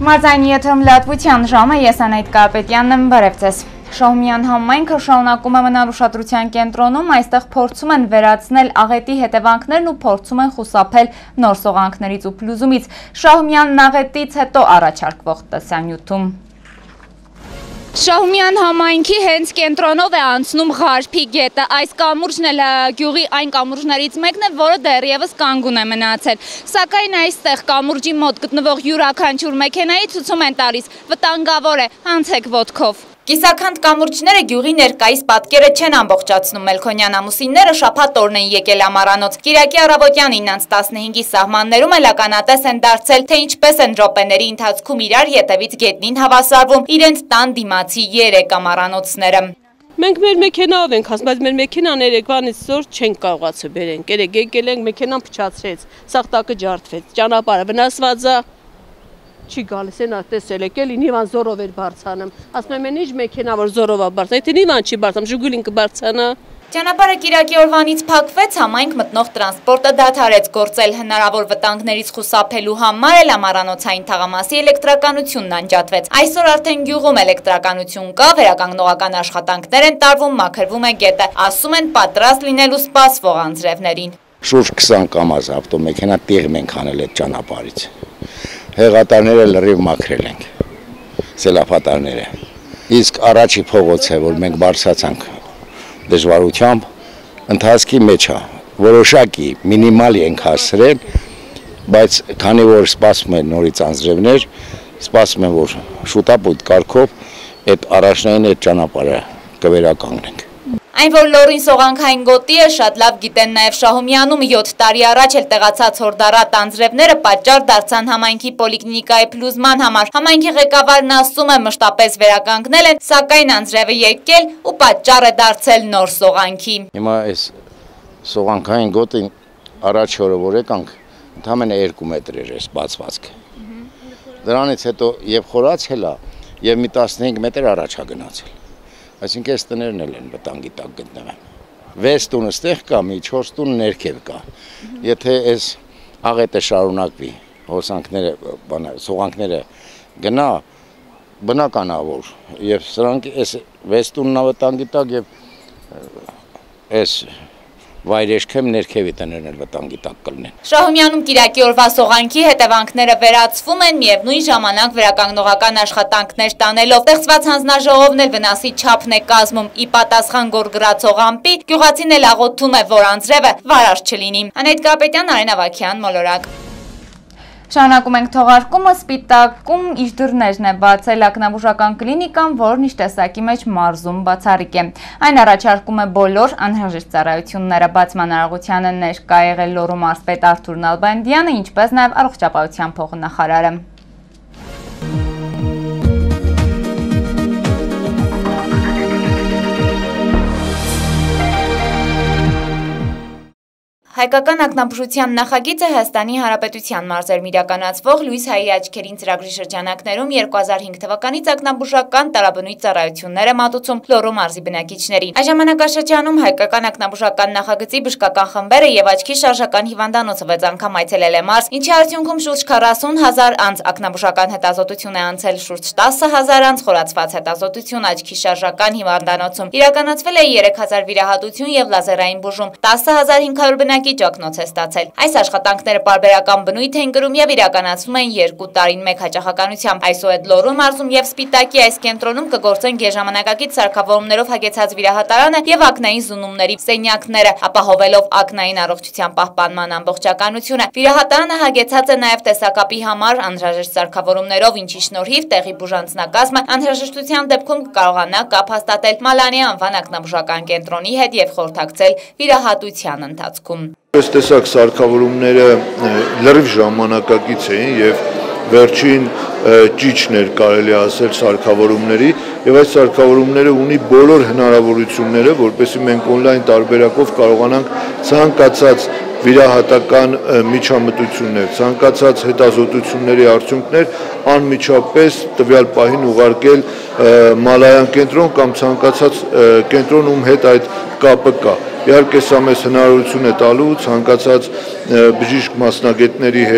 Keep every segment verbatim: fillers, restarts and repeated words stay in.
Մարզայնի եթերում լրատվության ժամը, ես Անահիտ Կարապետյանն եմ, բարև ձեզ։ Շահումյան համայնքը շարունակում է մնալ ուշադրության կենտրոնում, այստեղ փորձում են վերացնել աղետի հետևանքներն ու փորձում են խուսափել նոր սողանքներից ու փլուզումից։ Շահումյանն աղետից հետո առաջարկվող տեսանյութում։ Շահումյան համայնքի հենց կենտրոնով է անցնում Ղարփի գետը, այս կամուրջն էլ գյուղի այն կամուրջներից մեկն է, որը դեռևս կանգուն է մնացել, սակայն այստեղ կամուրջի մոտ գտնվող յուրաքանչյուր մեքենայի ցույցում են տալիս, վտանգավոր է, անցեք ոտքով։ Կիսաքանդ կամուրջները գյուղի ներկայիս պատկերը չեն ամբողջացնում, Մելքոնյան ամուսինները շաբաթ օրն են եկել ամառանոց։ Կիրակի առավոտյան ինը տասնհինգի սահմաններում էլ ականատես են դարձել, թե ինչպես են րոպեների ընթացքում իրար ետևից գետնին հավասարվում իրենց տան դիմացի երեք ամառանոցները։ Մենք մեր մեքենայով ենք հասնում, բայց մեր մեքենան երեկվանից զոր չենք կարողացել բերենք։ Երեք եկել ենք, մեքենան փչացրեց, սաղտակը ջարդվեց, ճանապարհը վնասված է։ Չի գալիս, են տեսել եկել, ինիվան զորով էր բարձանում, ասում եմ, ինչ մեքենա, որ զորով է բարձանում, եթե ինիվան չի բարձանում, Ժուգուլին կբարձանա։ Ճանապարհը Կիրակի օրվանից փակվեց, համայնք մտնող տրանսպորտը դադարեց գործել, հնարավոր վտանգներից խուսափելու համար էլ ամառանոցային թաղամասի էլեկտրականությունն անջատվեց։ Այսօր արդեն գյուղում էլեկտրականություն կա, վերականգնողական աշխատանքներ են տարվում, մաքրվում է գետը, ասում են պատրաստ լինելու սպասվող անձրևներին։ Շուրջ քսան կամազ ավտոմեքենա տեղ մենք անել այդ ճանապարհից։ Հեղատարները լրիվ մաքրել ենք, սելափատարները։ Իսկ առաջի փողոցը, որ մենք բարձրացանք դժվարությամբ, ընթացքի մեջ է, որոշակի մինիմալի ենք հասցրել, բայց քանի որ սպասում են նորից անձրևներ, սպասում են, որ շուտապույտ կարգով այդ առաջնային այդ ճանապարհը կվերականգնենք։ Այն, որ լորին սողանքային գոտի է, շատ լավ գիտեն նաև Շահումյանում, յոթ տարի առաջ էլ տեղացած հորդառատ անձրևները պատճառ դարձան համայնքի պոլիկլինիկայի փլուզման համար։ Համայնքի ղեկավարն ասում է, մշտապես վերականգնել են, սակայն անձրևը եկել ու պատճառ է դարձել նոր սողանքի։ Հիմա այս սողանքային գոտին առաջ օրը որ եկանք, ընդամենը երկու մետր էր այս բացվածքը։ Դրանից հետո եւ խորացել է, եւ մի տասնհինգ մետր առաջ է գնացել։ Այսինքն այս տներն էլ են վտանգի տակ գտնվում։ վեց տունը ստեղ կա, մի չորս տուն ներքև կա։ Եթե այս աղետը շարունակվի, հոսանքները, սողանքները գնա, բնական է որ եւ սրանք այս վեց տունն է վտանգի տակ եւ այս վայրեջքեմ ներքևի տներն էլ վտանգի տակ կլինեն։ Շահումյանում Կիրակի օրվա սողանքի հետևանքները վերացվում են միևնույն ժամանակ վերականգնողական աշխատանքներ տանելով։ Ստեղծված հանձնաժողովն էլ վնասի չափն է կազմում։ Ի պատասխան գորգրացող ամպի, գյուղացին էլ աղոթում է, որ անձրևը վարար չլինի։ Անահիտ Կարապետյան, Արեն Ավագյան, Մոլորակ։ Շարունակում ենք թողարկումը, Սպիտակում իր դռներն է բացել ակնաբուժական կլինիկան, որն իր տեսակի մեջ մարզում բացառիկ է։ Այն առաջարկում է բոլոր անհրաժեշտ ծառայությունները, բացման արարողությանը ներկա եղել Լոռու մարզպետ Արթուր Նալբանդյանը, ինչպես նաև առողջապահության փոխնախարարը։ Հայկական ակնաբուժության նախագիծը Հայաստանի Հանրապետության մարզերում իրականացվող Լուիս Հայի աչքերին ծրագրի շրջանակներում երկու հազար հինգ թվականից ակնաբուժական տարաբնույթ ծառայություններ է մատուցում Լոռու մարզի բնակիչներին։ Այս ժամանակաշրջանում հայկական ակնաբուժական նախագծի բժշկական խմբերը եւ աչքի շարժական հիվանդանոցը վեց անգամ այցելել է մարզ, ինչի արդյունքում շուրջ քառասուն հազար անց ակնաբուժական հետազոտություն է անցել, շուրջ տասը հազար անց խորացված հետազոտություն աչքի շարժական հիվանդանոցում։ Իրականացվել է երեք հազար վիրահատություն եւ լազերային բուժում, տասը հազար հինգ հարյուր բնակիչ ճակնոց է ստացել։ Այս աշխատանքները պարբերական բնույթ են կրում եւ իրականացվում են երկու տարին մեկ հաճախականությամբ։ Այսօր Լոռու մարզում եւ Սպիտակի այս կենտրոնում կգործեն գերժամանակակից սարքավորումներով հագեցած վիրահատարանը եւ ակնային զունումների սենյակները, ապահովելով ակնային առողջության պահպանման ամբողջականությունը։ Վիրահատարանը հագեցած է նաեւ տեսակապի համար անհրաժեշտ սարքավորումներով, ինչի շնորհիվ տեղի բուժանձնակազմը անհրաժեշտության դեպքում կկարողանա կապ հաստատել Մալանի անվան ակնաբուժական կենտրոնի հետ եւ խորհրդակցել վիրահատության ընթացքում։ Այս տեսակ սարքավորումները լրիվ ժամանակակից էին եւ վերջին ճիճն էր կարելի ասել սարքավորումների եւ այս սարքավորումները ունի բոլոր հնարավորությունները, որպեսզի մենք on-line տարբերակով կարողանանք ցանկացած վիրահատական միջամտություններ, ցանկացած հետազոտությունների արդյունքներ անմիջապես տվյալ պահին ուղարկել Մալայան կենտրոն կամ ցանկացած կենտրոն, ում հետ այդ կապը կա։ Իհարկե սա մեզ հնարավորություն է տալու ցանկացած բժիշկ մասնագետների հետ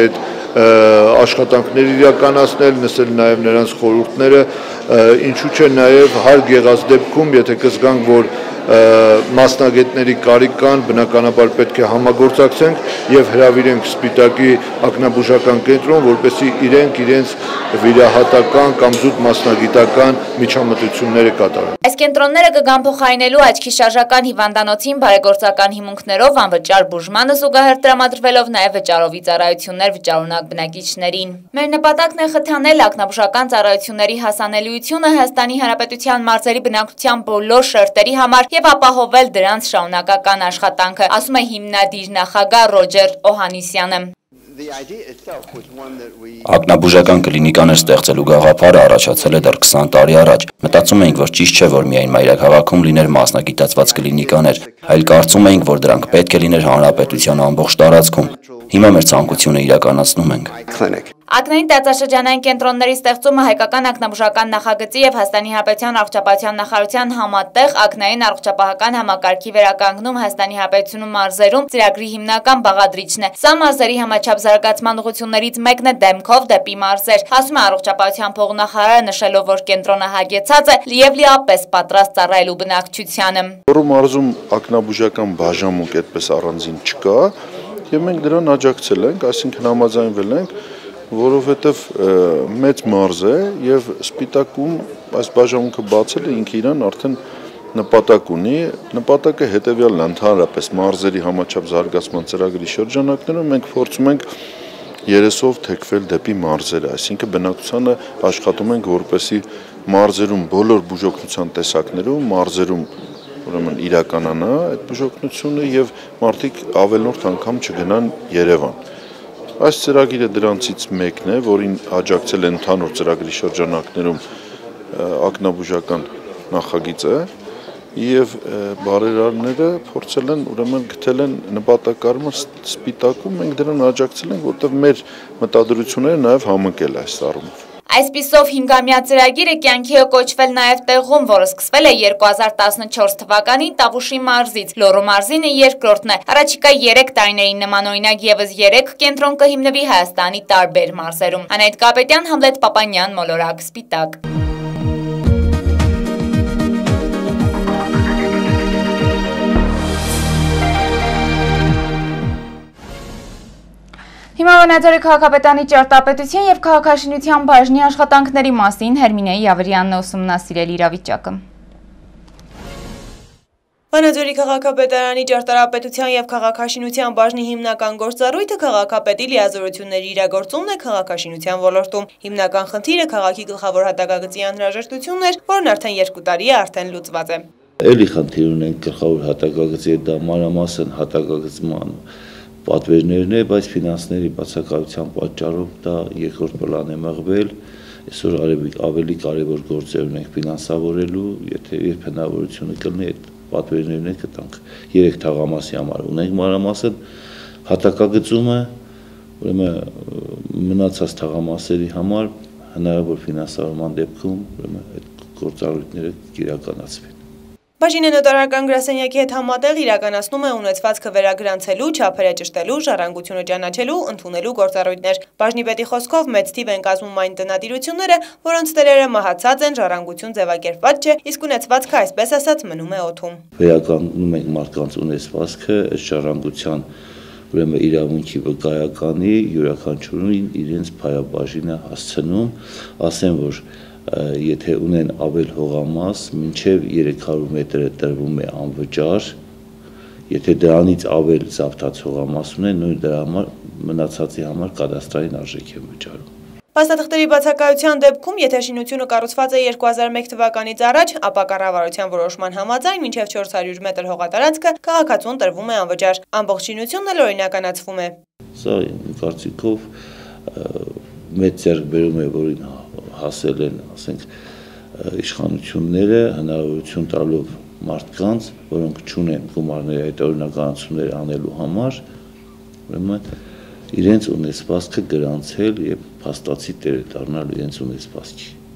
աշխատանքներ իրականացնել, լսել նաև նրանց խորհուրդները, ինչու՞ չէ նաև հարկ եղած դեպքում, եթե կզգանք, որ մասնագետների կարիք կան, բնականաբար պետք է համագործակցենք եւ հրավիրենք Սպիտակի ակնաբուժական կենտրոն, որպեսզի իրենք իրենց վիրահատական կամ զուտ մասնագիտական միջամտությունները կատարեն։ Այս կենտրոնները կգան փոխարինելու աչքի շարժական հիվանդանոցին բարեգործական հիմունքներով անվճար բուժմանը զուգահեռ տրամադրվելով նաև վճարովի ծառայություններ վճարունակ բնակիչներին։ Մեր նպատակն է խթանել ակնաբուժական ծառայությունների հասանելիությունը Հայաստանի Հանրապետության մարզերի բնակչության բոլոր շերտերի համար և ապահովել դրանց շարունակական աշխատանքը, ասում է հիմնադիր նախագահ Ռոջեր Օհաննիսյանը։ Ակնաբուժական կլինիկաներ ստեղծելու գաղափարը առաջացել է դեռ քսան տարի առաջ։ Մտածում էինք, որ ճիշտ չէ, որ միայն մայրաքաղաքում լիներ մասնագիտացված կլինիկաներ, այլ կարծում էինք, որ դրանք պետք է լիներ հանրապետության ամբողջ տարածքում։ Հիմա մեր ցանկությունը իրականացնում ենք։ Ակնային տարածաշրջանային կենտրոնների ստեղծումը հայկական ակնաբուժական նախագծի և Հայաստանի Հանրապետության առողջապահության նախարարության համատեղ ակնային առողջապահական համակարգի վերականգնում Հայաստանի Հանրապետությունում մարզերում ծրագրի հիմնական բաղադրիչն է։ Սա մարզերի համաչափ զարգացման ուղղություններից մեկն է դեմքով դեպի մարզեր, ասում է առողջապահության փոխնախարարը, նշելով, որ կենտրոնը հագեցած է և լիապես պատրաստ ծառայելու բնակչությանը։ Լոռու մարզում ակնաբուժական բաժանմունք այդպես առանձին չկա, եւ մենք դրան աջակցել ենք, այսինքն համաձայնվել ենք, որովհետև մեծ մարզ է եւ Սպիտակում այս բաժանմունքը բացելը ինքը իրան արդեն նպատակ ունի, նպատակը հետեւյալն է, ընդհանրապես մարզերի համաչափ զարգացման ծրագրի շրջանակներում մենք փորձում ենք երեսով թեքվել դեպի մարզերը, այսինքն բնակչությանը աշխատում ենք, որպեսզի մարզերում բոլոր բուժօգնության տեսակներում մարզերում ուրեմն իրականանա այդ բուժօգնությունը եւ մարդիկ ավելորդ անգամ չգնան Երևան։ Այս ծրագիրը դրանցից մեկն է, որին աջակցել է ընդհանուր ծրագրի շրջանակներում ակնաբուժական նախագիծը եւ բարերարները փորձել են ուրեմն գտել են նպատակարարումը Սպիտակում, մենք դրան աջակցել ենք, որտեղ մեր մտադրությունները նաեւ համընկել այս առումով։ Այսպիսով հինգամյա ծրագիրը կյանքի է կոչվել նաև տեղում, որը սկսվել է երկու հազար տասնչորս թվականին Տավուշի մարզից։ Լոռու մարզինը երկրորդն է։ Առաջիկա երեք տարիներին նմանօրինակ ևս երեք կենտրոն կհիմնվի Հայաստանի տարբեր մարզերում։ Անահիտ Կապետյան, Համլետ Պապանյան, Մոլորակ, Սպիտակ։ Հիմա Վանաձորի քաղաքապետարանի ճարտարապետության և քաղաքաշինության բաժնի աշխատանքների մասին Հերմինեի Ավրյանն ուսումնասիրել իրավիճակը։ Վանաձորի քաղաքապետարանի ճարտարապետության և քաղաքաշինության բաժնի հիմնական գործառույթը քաղաքապետի լիազորությունների իրագործումն է քաղաքաշինության ոլորտում։ Հիմնական խնդիրը քաղաքի գլխավոր հատակագծի անհրաժեշտությունն էր, որն արդեն երկու տարի է արդեն լուծված է։ Էլի խնդիր ունենք գլխավոր հատակագծի, դա մանրամասն հատակագծման պատվերներն է, բայց ֆինանսների բացակայության պատճառով դա երկրորդ պլան է մղվել։ Այսօր ավելի կարևոր գործեր ունենք ֆինանսավորելու, եթե երբ հնարավորությունը կլինի այդ պատվերներն կտանք։ Երեք թաղամասի համար ունենք մանրամասն հատակագծումը, ուրեմն մնացած թաղամասերի համար հնարավոր ֆինանսավորման դեպքում ուրեմն այդ գործառույթները կիրականացվեն։ Բաժինը նոտարական գրասենյակի հետ համատեղ իրականացնում է ունեցվածքը վերագրանցելու, չափերը ճշտելու, ժառանգությունը ճանաչելու, ընդունելու գործառույթներ։ Բաժնի պետի խոսքով մեծ թիվ են կազմում այն տնտիրությունները, որոնց տերերը մահացած են, ժառանգություն ձևակերպված չէ, իսկ ունեցվածքը այսպես ասած մնում է օդում։ Վերականգնում ենք մարդկանց ունեցվածքը, ըստ ժառանգության ուրեմն իրավունքի վկայականի յուրաքանչյուրին իրենց փայաբաժինը հասցնում, ասեմ, որ եթե ունեն ավել հողամաս, մինչև երեք հարյուր մետրը տրվում է անվճար, եթե դրանից ավել զավթած հողամաս ունեն, նույն դրա համար մնացածի համար կադաստրային արժեք է վճարում։ Փաստաթղթերի բացակայության դեպքում, եթե շինությունը կառուցված է երկու հազար մեկ թվականից առաջ, ապա կառավարության որոշման համաձայն մինչև չորս հարյուր մետր հողատարածքը քաղաքացուն տրվում է անվճար։ Ամբողջ շինությունն էլ օրինականացվում է։ Սա իմ կարծիքով մեծ ձեռքբերում է, որին հասել են, ասենք, իշխանությունները հնարավորություն տալով մարդկանց, որոնք չունեն գումարների այդ օրինականացումները անելու համար, ուրեմն իրենց ունեցվածքը գրանցել եւ փաստացի տերը դառնալ իրենց ունեցվածքի։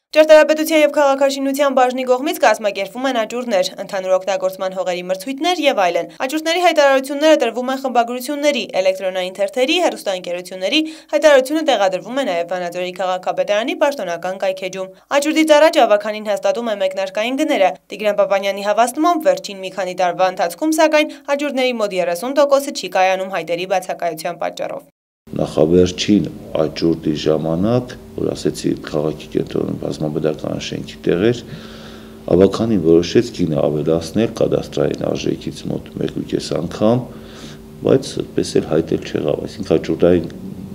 Ճարտարապետության և քաղաքաշինության բաժնի կողմից կազմակերպվում են աճուրդներ, ընդհանուր օգտագործման հողերի մրցույթներ և այլն։ Աճուրդների հայտարարությունները տրվում են խմբագրությունների, էլեկտրոնային թերթերի, հեռուստաընկերությունների, հայտարարությունը տեղադրվում է նաև Վանաձորի քաղաքապետարանի պաշտոնական կայքէջում։ Աճուրդից առաջ ավագանին հաստատում է մեկնարկային գները։ Տիգրան Պապանյանի հավաստմամբ վերջին մի քանի տարվա ընթացքում, սակայն աճուրդների մոտ երեսուն տոկոսը չի կայանում հայտերի բացակայության պատճառով։ Նախավերջին աճուրդի ժամանակ, որ ասեցի քաղաքի կենտրոնում բազմաբնակարան շենքի տեղեր, ավագանին որոշեց գինը ավելացնել կադաստրային արժեքից մոտ մեկ ու կես անգամ, բայց պես էլ հայտել չեղավ, այսինքն աճուրդային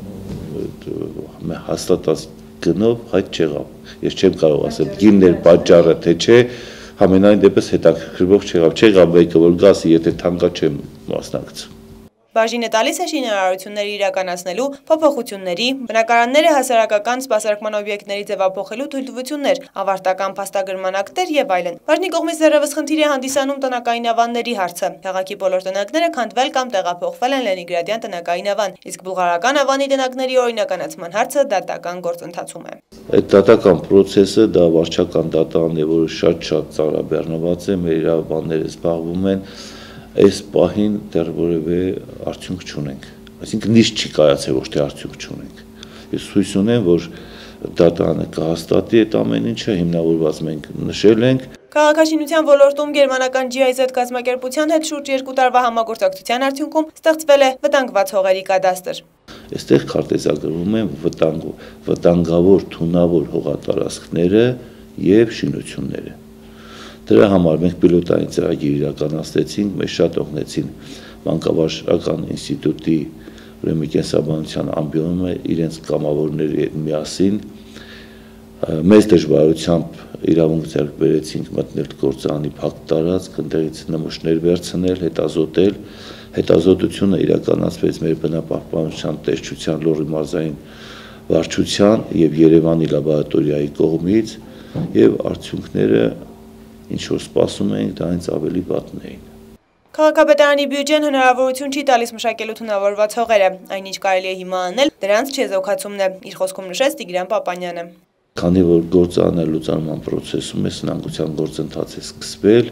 հաստատած գնով հայտ չեղավ։ Ես չեմ կարող ասել գինն էր պատճառը, թե չէ, համենայն դեպս հետաքրքրվող չեղավ, չեղավ մեկը, որ գասի, եթե թանկա չեմ մասնակցում։ Բաժինը տալիս է շինարարություններ իրականացնելու, փոփոխությունների, բնակարանները հասարակական սպասարկման օբյեկտների ձևափոխելու թույլտվություններ, ավարտական փաստագրման ակտեր եւ այլն։ Բաժնի կողմից դեռևս խնդիր է հանդիսանում տնակային ավանների հարցը։ Քաղաքի բոլոր տնակները քանդվել կամ տեղափոխվել են Լենինգրադյան տնակային ավան, իսկ բուլղարական ավանի տնակների օրինականացման հարցը դատական գործընթացում է։ Այդ դատական process-ը դա վարչական դատան է, որը շատ-շատ ծառաբեռնված է, մեր իրավաբանները զբաղվում են այս պահին դեռ որևէ արդյունք չունենք, այսինքն նիշ չի կայացել, ոչ թե արդյունք չունենք։ Ես հույս ունեմ, որ դատանը կհաստատի այդ ամեն ինչը, հիմնավորված մենք նշել ենք։ Քաղաքաշինության ոլորտում գերմանական G I Z կազմակերպության հետ շուրջ երկու տարվա համագործակցության արդյունքում ստեղծվել է վտանգված հողերի կադաստր։ Այստեղ քարտեզագրվում են վտանգավոր թունավոր հողատարածքները եւ շինությունները։ Դրա համար մենք պիլոտային ծրագիր իրականացրեցինք, մեզ շատ օգնեցին Մանկավարժական ինստիտուտի ուրեմն կենսաբանության ամբիոնը իրենց կամավորների հետ միասին մեծ դժվարությամբ իրավունք ձեռք բերեցինք մտնել գործարանի փակ տարածք, այնտեղից նմուշներ վերցնել, հետազոտել, հետազոտությունը իրականացվեց մեր բնապահպանության տեսչության Լոռի մարզային վարչության եւ Երևանի լաբորատորիայի կողմից եւ արդյունքները ինչ որ սպասում էինք, դա հենց ավելի վատն էին։ Քաղաքապետարանի բյուջեն հնարավորություն չի տալիս մշակելու թունավորված հողերը, այնինչ կարելի է հիմա անել, դրանց չեզոքացումն է, իր խոսքում նշեց Տիգրան Պապանյանը։ Քանի որ գործարանը լուծարման process-ում է, սնանկության գործընթաց է սկսվել,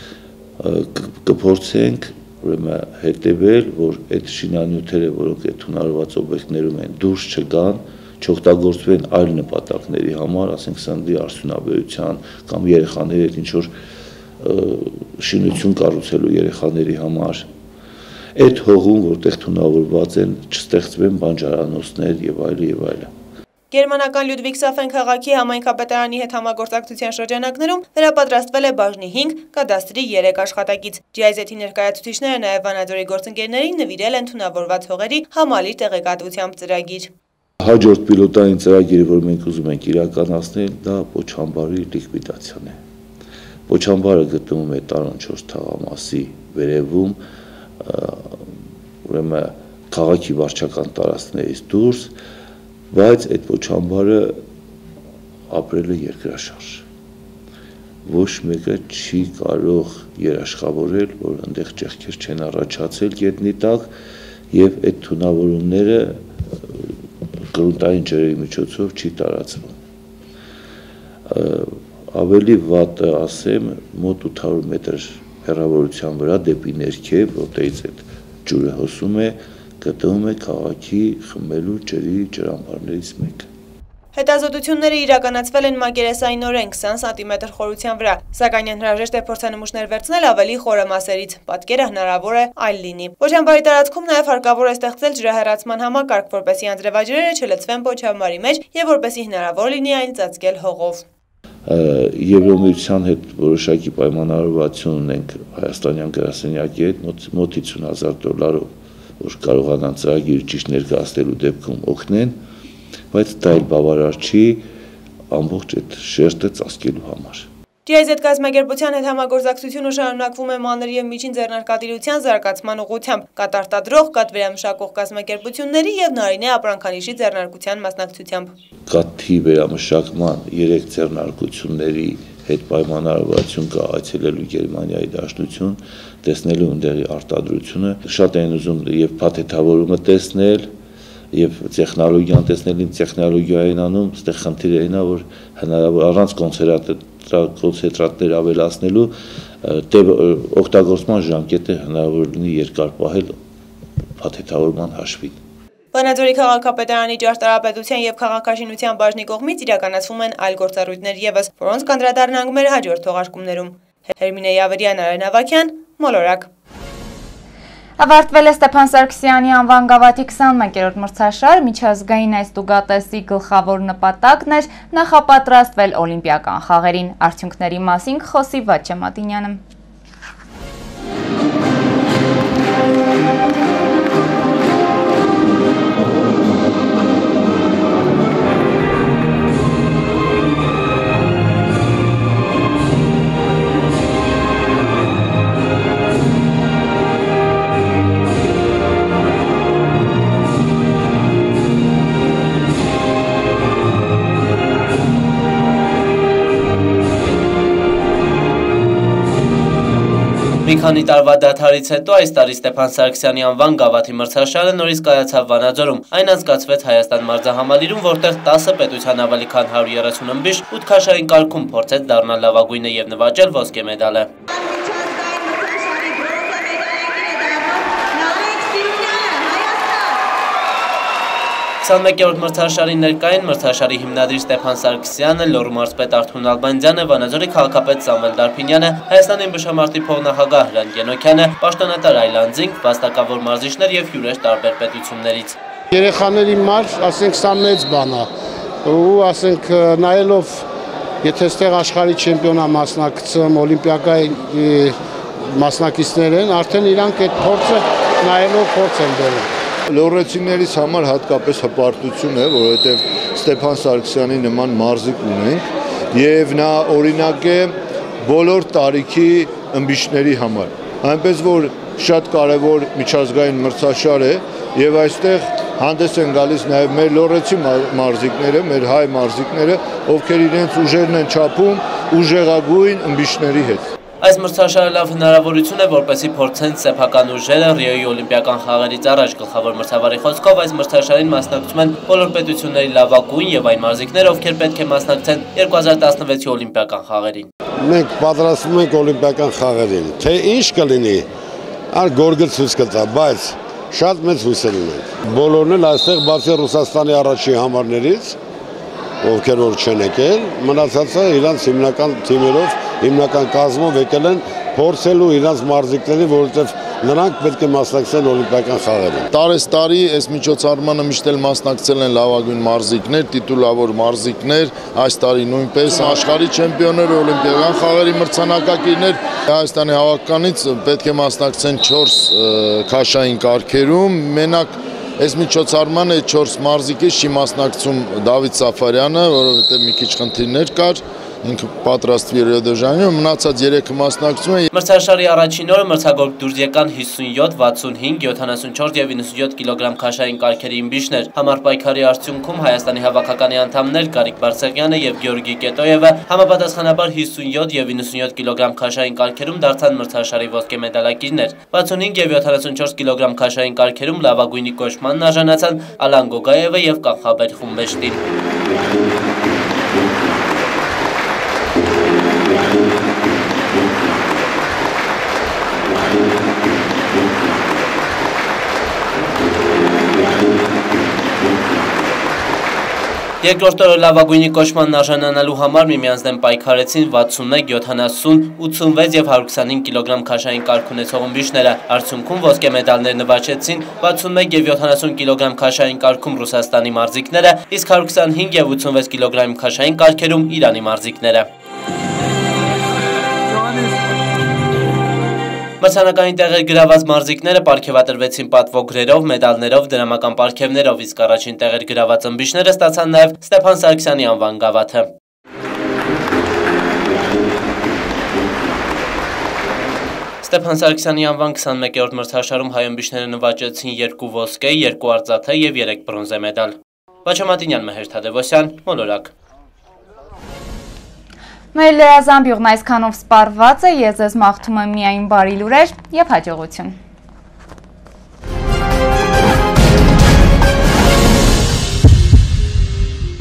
կփորձենք ուրեմն հետևել, որ այդ շինանյութերը, որոնք այդ թունավորված օբյեկտներում են, դուրս չգան, չօգտագործվեն այլ նպատակների համար, ասենք սննդի արդյունաբերության կամ երեխաների հետ ինչ որ շինություն կառուցելու երեխաների համար, այդ հողում, որտեղ թունավորված են, չստեղծվեն բանջարանոցներ եւ այլ եւ այլն։ Գերմանական Լյուդվիգսհաֆեն քաղաքի համայնքապետարանի հետ համագործակցության շրջանակներում վերապատրաստվել է բաժնի հինգ, կադաստրի երեք աշխատակից։ G I Z-ի ներկայացուցիչները նաև Վանաձորի գործընկերներին նվիրել են թունավորված հողերի համալիր տեղեկատվությամբ ծրագիր։ Հաջորդ պիլոտային ծրագիրը, որ մենք ուզում ենք իրականացնել, դա Պոչամբարի լիկվիդացիան է։ Պոչամբարը գտնվում է Տարան չորս թաղամասի վերևում, ուրեմն քաղաքի վարչական տարածքներից դուրս, բայց այդ Պոչամբարը ապրել է երկրաշարժ։ Ոչ մեկը չի կարող երաշխավորել, որ այնտեղ ճեղքեր չեն առաջացել գետնի տակ եւ այդ թունավորումները գրունտային ջրերի միջոցով չի տարածվում։ Ավելի վատը ասեմ, մոտ ութ հարյուր մետր հեռավորության վրա դեպի ներքև, որտեղից այդ ջուրը հոսում է, գտնվում է քաղաքի խմելու ջրի ջրամբարներից մեկը։ Հետազոտությունները իրականացվել են մակերեսայինորեն քսան սանտիմետր խորության վրա, սակայն անհրաժեշտ է փորձանմուշներ վերցնել ավելի խորը մասերից, պատկերը հնարավոր է այլ լինի։ Պոչամբարի տարածքում նաև հարկավոր է ստեղծել ջրահեռացման համակարգ, որպեսզի անձրևաջրերը չլցվեն Պոչամբարի մեջ եւ որպեսզի հնարավոր լինի այն ծածկել հողով։ Եվրոմիության հետ որոշակի պայմանավորվածություն ունենք հայաստանյան գրասենյակի հետ մոտ հիսուն հազար դոլարով, որ կարողանան ծրագիրը ճիշտ ներկայացնելու դեպքում օգնեն, բայց դա էլ բավարար չի ամբողջ այդ շերտը ծածկելու համար։ G I Z կազմակերպության հետ համագործակցությունը շարունակվում է մանր եւ միջին ձեռնարկատիրության զարգացման ուղղությամբ, կատարտադրող, կատվերամշակող կազմակերպությունների եւ Նարինե ապրանքանիշի ձեռնարկության մասնակցությամբ։ Կաթի վերամշակման երեք ձեռնարկությունների հետ պայմանավորվածություն կա այցելելու Գերմանիայի Դաշնություն, տեսնելու ընդեղի արտադրությունը, շատ են ուզում եւ փաթեթավորումը տեսնել, եւ տեխնոլոգիան տեսնելին տեխնոլոգիային անում, այստեղ խնդիրը այն է, որ հնարավոր առանց կոնցենտրատներ ավելացնելու օգտագործման ժամկետը հնարավոր լինի երկար պահել փաթեթավորման հաշվին։ Վանաձորի քաղաքապետարանի ճարտարապետության եւ քաղաքաշինության բաժնի կողմից իրականացվում են այլ գործառույթներ եւս, որոնց կանդրադառնանք մեր հաջորդ թողարկումներում։ Հերմինե Ավերյան, Արեն Ավագյան, Մոլորակ։ Ավարտվել է Ստեփան Սարգսյանի անվան գավաթի քսանմեկերորդ մրցաշար, միջազգային այս տուգատեսի գլխավոր նպատակն էր նախապատրաստվել օլիմպիական խաղերին։ Արդյունքների մասին կխոսի Վաչե Մատինյանը։ Մի քանի տարվա դադարից հետո այս տարի Ստեփան Սարգսյանի անվան գավաթի մրցաշարը նորից կայացավ Վանաձորում։ Այն անցկացվեց Հայաստան մարզահամալիրում, որտեղ տասը պետության ավելի քան հարյուր երեսուն ըմբիշ ութքաշային կարգում փորձեց դառնալ լավագույնը եւ նվաճել ոսկե մեդալը։ քսանմեկերորդ մրցաշարի ներկային մրցաշարի հիմնադիր Ստեփան Սարգսյանը, Լոռու մարզպետ Արթուր Նալբանդյանը, Վանաձորի քաղաքապետ Սամվել Դարփինյանը, Հայաստանի ըմբշամարտի փոխնախագահ Հրանտ Գենոքյանը, պաշտոնատար Այլանդզինգ, վաստակավոր մարզիչներ եւ հյուրեր տարբեր պետություններից։ Երեխաների մարզ, ասենք, սա մեծ բան է, ու ասենք նայելով, եթե այստեղ աշխարհի չեմպիոնա մասնակցում, օլիմպիական մասնակիցներ են, արդեն իրանք այդ փորձը նայելով փորձ են բերում։ Լոռեցիներից համար հատկապես հպարտություն է, որովհետև Ստեփան Սարգսյանի նման մարզիկ ունենք եւ նա օրինակ է բոլոր տարիքի ըմբիշների համար։ Այնպես որ շատ կարևոր միջազգային մրցաշար է եւ այստեղ հանդես են գալիս նաեւ մեր լոռեցի մարզիկները, մեր հայ մարզիկները, ովքեր իրենց ուժերն են չափում ուժեղագույն ըմբիշների հետ։ Այս մրցաշարը լավ հնարավորություն է, որպեսզի փորձեն սեփական ուժերը Ռիոյի օլիմպիական խաղերից առաջ գլխավոր մրցավարի խոսքով այս մրցաշարին մասնակցում են բոլոր պետությունների լավագույն եւ այն մարզիկները, ովքեր պետք է մասնակցեն երկու հազար տասնվեցի օլիմպիական խաղերին։ Մենք պատրաստվում ենք օլիմպիական խաղերին, թե ինչ կլինի, ար գորգը ցույց կտա, բայց շատ մեծ հույսեր ունենք։ Բոլորն էլ այստեղ բացի Ռուսաստանի առաջին համարներից, ովքեր որ չեն եկել, մնացածը իրանց հիմնական թիմերով, հիմնական կազմով եկել են փորձելու իրանց մարզիկների, որովհետև նրանք պետք է մասնակցեն օլիմպիական խաղերին։ Տարեստարի այս միջոցառմանը միշտ էլ մասնակցել են լավագույն մարզիկներ, տիտուլավոր մարզիկներ, այս տարի նույնպես աշխարհի չեմպիոններ, օլիմպիական խաղերի մրցանակակիրներ, Հայաստանի հավաքականից պետք է մասնակցեն չորս քաշային կարգերում, մենակ այս միջոցառմանը չորս մարզիկից չի մասնակցում Դավիթ Սաֆարյանը, որովհետև մի քիչ խնդիրներ կար, ինքը պատրաստվի Ռիո դե Ժանեյրո, մնացած երեքը մասնակցում են։ Մրցաշարի առաջին օրը մրցակցող դուրս եկան հիսունյոթ, վաթսունհինգ, յոթանասունչորս եւ իննսունյոթ կիլոգրամ քաշային կարգերի ըմբիշներ։ Համառ պայքարի արդյունքում Հայաստանի հավաքականի անդամներ Գարիկ Բարսեղյանը եւ Գեորգի Կետոյևը համապատասխանաբար հիսունյոթ եւ իննսունյոթ կիլոգրամ քաշային կարգերում դարձան մրցաշարի ոսկե մեդալակիրներ։ վաթսունհինգ եւ յոթանասունչորս կիլոգրամ քաշային կարգերում լավագույնի կոչմանն արժանացան Ալան Գոգաևը եւ Կանխաբեր Խումբեշտին։ Երկրորդ օրը լավագույնի կոչմանն արժանանալու համար միմյանց դեմ պայքարեցին վաթսունմեկ, յոթանասուն, ութսունվեց եւ հարյուր քսանհինգ կիլոգրամ քաշային կարգ ունեցող ըմբիշները։ Արդյունքում ոսկե մեդալներ նվաճեցին վաթսունմեկ եւ յոթանասուն կիլոգրամ քաշային կարգում Ռուսաստանի մարզիկները, իսկ հարյուր քսանհինգ եւ ութսունվեց կիլոգրամ քաշային կարգերում Իրանի մարզիկները։ Մրցանակային տեղեր գրաված մարզիկները պարգևատրվեցին պատվոգրերով, մեդալներով, դրամական պարգևներով, իսկ առաջին տեղեր գրաված ըմբիշները ստացան նաև Ստեփան Սարգսյանի անվան գավաթը։ Ստեփան Սարգսյանի անվան քսանմեկերորդ մրցաշարում հայ ըմբիշները նվաճեցին երկու ոսկե, երկու արծաթե եւ երեք բրոնզե մեդալ։ Վաչե Մատինյան, Մեհեր Թադևոսյան, Մոլորակ։ Մեր լրազամբյուղն այսքանով սպառված է, ես ձեզ մաղթում եմ միայն բարի լուրեր եւ հաջողություն։